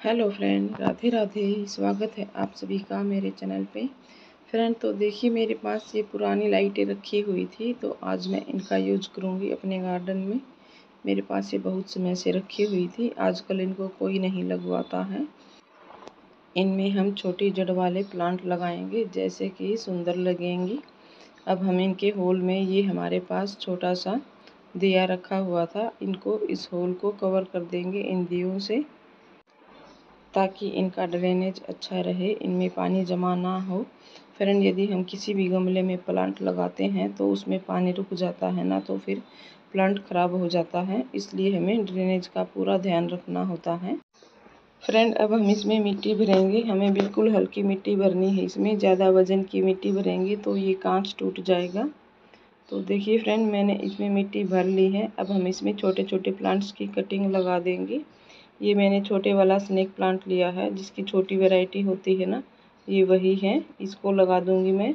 Hello friend, Radhe Radhe. स्वागत है आप सभी का मेरे चैनल पे। फ्रेंड, तो देखिए मेरे पास ये पुरानी लाइटें रखी हुई थी, तो आज मैं इनका यूज करूँगी अपने गार्डन में। मेरे पास ये बहुत समय से रखी हुई थी, आजकल इनको कोई नहीं लगवाता है। इनमें हम छोटी जड़ वाले प्लांट लगाएंगे, जैसे कि सुंदर लगेंगी। अब हम इनके होल में, ये हमारे पास छोटा सा दिया रखा हुआ था, इनको इस होल को कवर कर देंगे इन दियों से, ताकि इनका ड्रेनेज अच्छा रहे, इनमें पानी जमा ना हो। फ्रेंड, यदि हम किसी भी गमले में प्लांट लगाते हैं तो उसमें पानी रुक जाता है ना, तो फिर प्लांट खराब हो जाता है। इसलिए हमें ड्रेनेज का पूरा ध्यान रखना होता है। फ्रेंड, अब हम इसमें मिट्टी भरेंगे। हमें बिल्कुल हल्की मिट्टी भरनी है, इसमें ज़्यादा वजन की मिट्टी भरेंगे तो ये कांच टूट जाएगा। तो देखिए फ्रेंड, मैंने इसमें मिट्टी भर ली है। अब हम इसमें छोटे छोटे प्लांट्स की कटिंग लगा देंगे। ये मैंने छोटे वाला स्नेक प्लांट लिया है, जिसकी छोटी वैरायटी होती है ना, ये वही है। इसको लगा दूंगी मैं।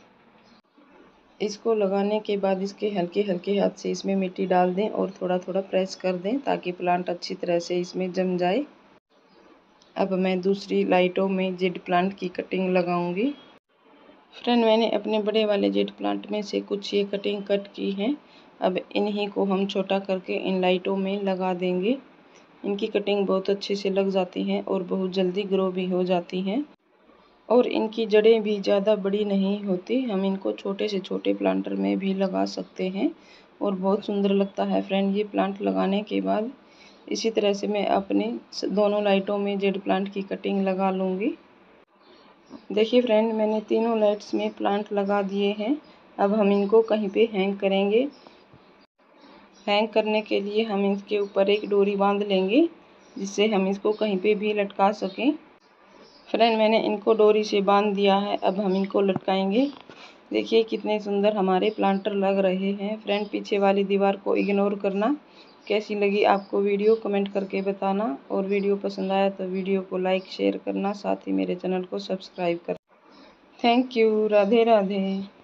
इसको लगाने के बाद इसके हल्के हल्के हाथ से इसमें मिट्टी डाल दें और थोड़ा थोड़ा प्रेस कर दें, ताकि प्लांट अच्छी तरह से इसमें जम जाए। अब मैं दूसरी लाइटों में जेड प्लांट की कटिंग लगाऊंगी। फ्रेंड, मैंने अपने बड़े वाले जेड प्लांट में से कुछ ये कटिंग कट की है। अब इन्हीं को हम छोटा करके इन लाइटों में लगा देंगे। इनकी कटिंग बहुत अच्छे से लग जाती है और बहुत जल्दी ग्रो भी हो जाती हैं, और इनकी जड़ें भी ज़्यादा बड़ी नहीं होती। हम इनको छोटे से छोटे प्लांटर में भी लगा सकते हैं और बहुत सुंदर लगता है। फ्रेंड, ये प्लांट लगाने के बाद इसी तरह से मैं अपने दोनों लाइटों में जेड प्लांट की कटिंग लगा लूँगी। देखिए फ्रेंड, मैंने तीनों लाइट्स में प्लांट लगा दिए हैं। अब हम इनको कहीं पे हैंग करेंगे। हैंग करने के लिए हम इसके ऊपर एक डोरी बांध लेंगे, जिससे हम इसको कहीं पे भी लटका सकें। फ्रेंड, मैंने इनको डोरी से बांध दिया है। अब हम इनको लटकाएंगे। देखिए कितने सुंदर हमारे प्लांटर लग रहे हैं। फ्रेंड, पीछे वाली दीवार को इग्नोर करना। कैसी लगी आपको वीडियो कमेंट करके बताना, और वीडियो पसंद आया तो वीडियो को लाइक शेयर करना, साथ ही मेरे चैनल को सब्सक्राइब करना। Thank you. राधे राधे।